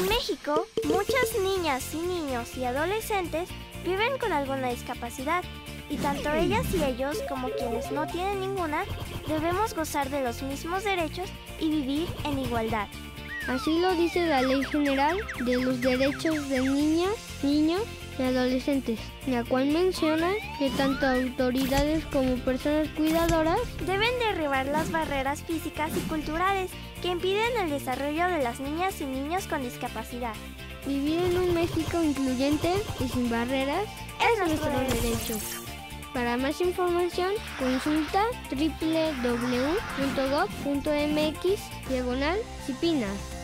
En México, muchas niñas y niños y adolescentes viven con alguna discapacidad y tanto ellas y ellos como quienes no tienen ninguna debemos gozar de los mismos derechos y vivir en igualdad. Así lo dice la Ley General de los Derechos de Niñas, Niños y Adolescentes, la cual menciona que tanto autoridades como personas cuidadoras deben derribar las barreras físicas y culturales que impiden el desarrollo de las niñas y niños con discapacidad. Vivir en un México incluyente y sin barreras es nuestro derecho. Para más información, consulta www.gov.mx/Cipinas.